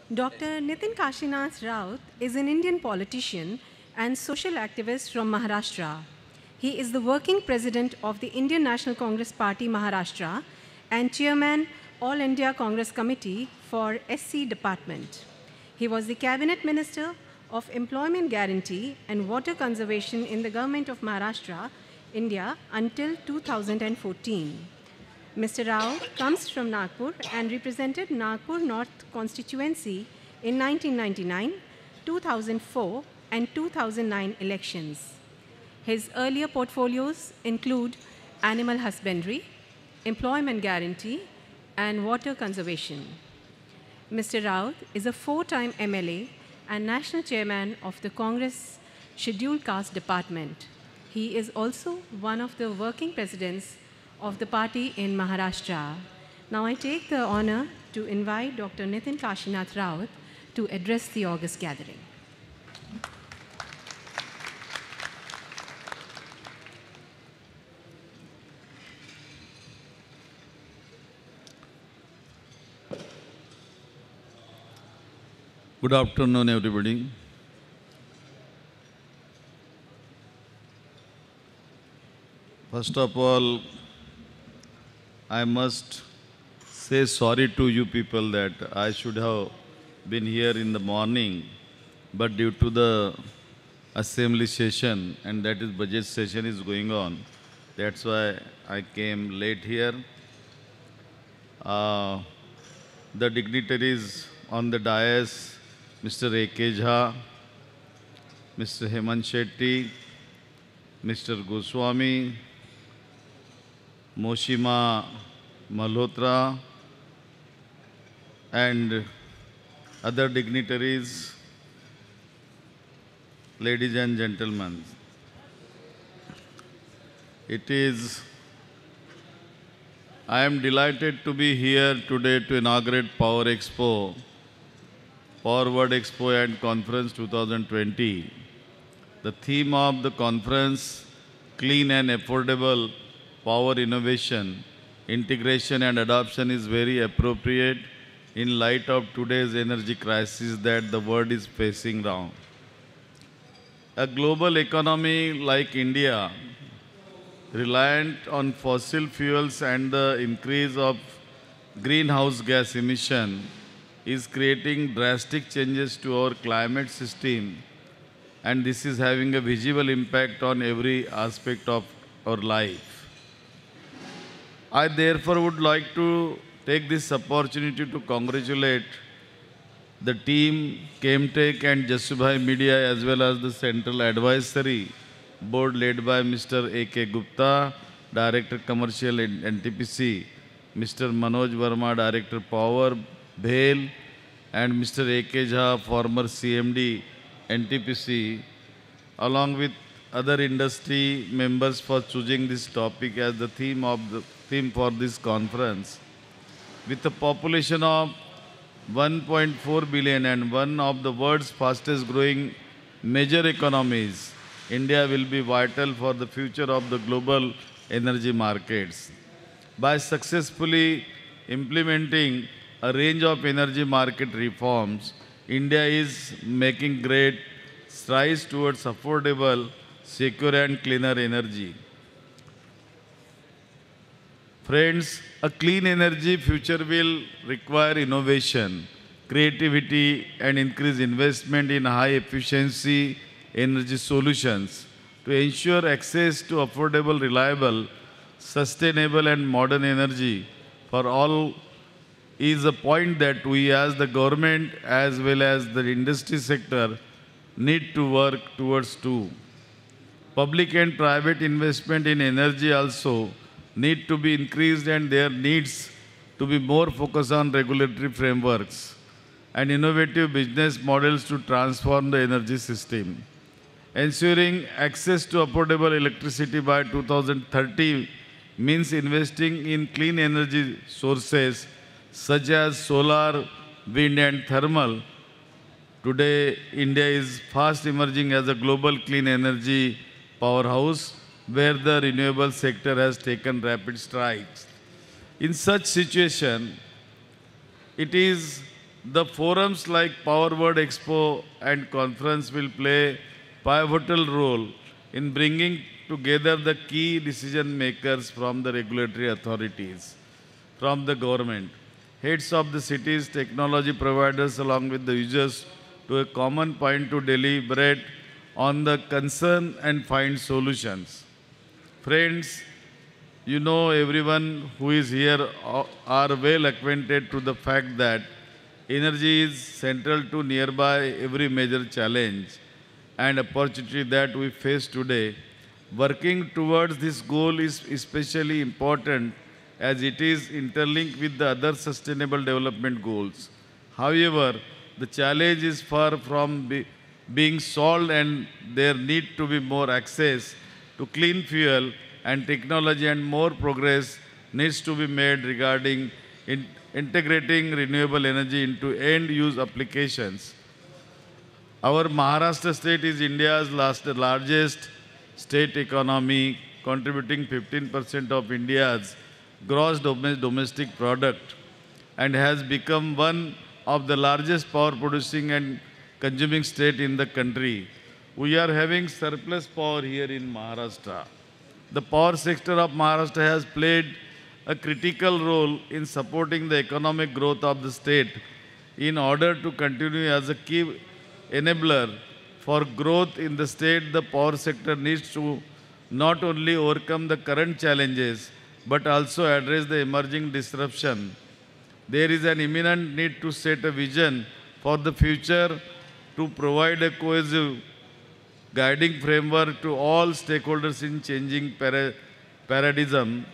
Dr. Nitin Kashinath Raut is an Indian politician and social activist from Maharashtra. He is the working president of the Indian National Congress Party Maharashtra and chairman All India Congress Committee for SC Department. He was the cabinet minister of Employment Guarantee and Water Conservation in the government of Maharashtra, India until 2014. Mr. Rao comes from Nagpur and represented Nagpur North constituency in 1999, 2004, and 2009 elections. His earlier portfolios include animal husbandry, employment guarantee, and water conservation. Mr. Raut is a four-time MLA and national chairman of the Congress Scheduled Caste Department. He is also one of the working presidents of the party in Maharashtra. Now I take the honor to invite Dr. Nitin Kashinath Raut to address the August gathering. Good afternoon, everybody. First of all, I must say sorry to you people that I should have been here in the morning, but due to the assembly session, and that is budget session is going on, that's why I came late here. The dignitaries on the dais, Mr. A.K. Jha, Mr. Hemant Shetty, Mr. Goswami, Moshima Malhotra, and other dignitaries, ladies and gentlemen. I am delighted to be here today to inaugurate Power Expo, Power World Expo and Conference 2020. The theme of the conference, Clean and Affordable Power Innovation, Integration and Adoption, is very appropriate in light of today's energy crisis that the world is facing now. A global economy like India, reliant on fossil fuels and the increase of greenhouse gas emission, is creating drastic changes to our climate system, and this is having a visible impact on every aspect of our life. I therefore would like to take this opportunity to congratulate the team, Chemtech and Jasubhai Media, as well as the Central Advisory Board led by Mr. A.K. Gupta, Director Commercial at NTPC, Mr. Manoj Verma, Director Power, BHEL, and Mr. A.K. Jha, former CMD, NTPC, along with other industry members for choosing this topic as the theme for this conference. With a population of 1.4 billion and one of the world's fastest growing major economies, India will be vital for the future of the global energy markets. By successfully implementing a range of energy market reforms, India is making great strides towards affordable, secure and cleaner energy. Friends, a clean energy future will require innovation, creativity and increased investment in high efficiency energy solutions to ensure access to affordable, reliable, sustainable and modern energy for all is a point that we as the government as well as the industry sector need to work towards too. Public and private investment in energy also need to be increased, and there needs to be more focus on regulatory frameworks and innovative business models to transform the energy system. Ensuring access to affordable electricity by 2030 means investing in clean energy sources such as solar, wind and thermal. Today, India is fast emerging as a global clean energy powerhouse where the renewable sector has taken rapid strides. In such situation, it is The forums like Power World Expo and conference will play pivotal role in bringing together the key decision makers from the regulatory authorities, from the government, heads of the cities, technology providers along with the users to a common point to deliberate on the concern and find solutions. Friends, you know everyone who is here are well acquainted to the fact that energy is central to nearby every major challenge and opportunity that we face today. Working towards this goal is especially important as it is interlinked with the other sustainable development goals. However, the challenge is far from being solved and there need to be more access to clean fuel and technology and more progress needs to be made regarding integrating renewable energy into end-use applications. Our Maharashtra state is India's largest state economy, contributing 15% of India's gross domestic product and has become one of the largest power producing and consuming state in the country. We are having surplus power here in Maharashtra. The power sector of Maharashtra has played a critical role in supporting the economic growth of the state in order to continue as a key enabler for growth in the state. The power sector needs to not only overcome the current challenges but also address the emerging disruption. There is an imminent need to set a vision for the future to provide a cohesive guiding framework to all stakeholders in changing paradigm.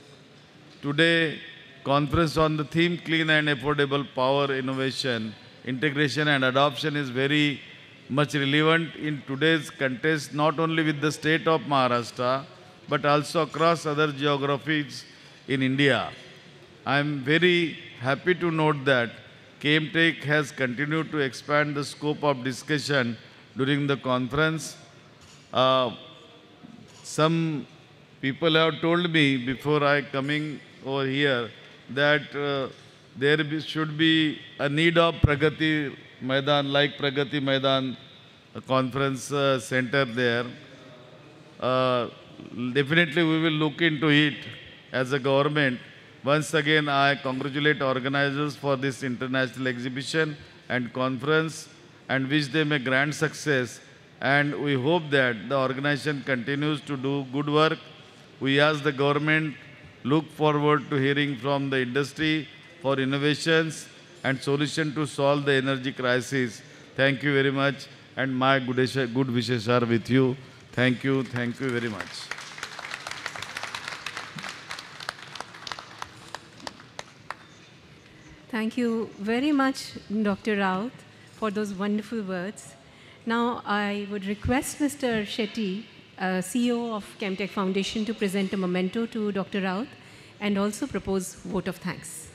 Today, conference on the theme Clean and Affordable Power Innovation, Integration and Adoption is very much relevant in today's context, not only with the state of Maharashtra, but also across other geographies in India. I am very happy to note that KMTech has continued to expand the scope of discussion during the conference. Some people have told me before I coming over here that should be a need of Pragati Maidan, like Pragati Maidan conference center there. Definitely we will look into it as a government. Once again, I congratulate organizers for this international exhibition and conference and wish them a grand success. And we hope that the organization continues to do good work. We as the government look forward to hearing from the industry for innovations and solutions to solve the energy crisis. Thank you very much. And my good wishes are with you. Thank you very much. Thank you very much, Dr. Raut, for those wonderful words. Now, I would request Mr. Shetty, CEO of KMTech Foundation, to present a memento to Dr. Raut and also propose vote of thanks.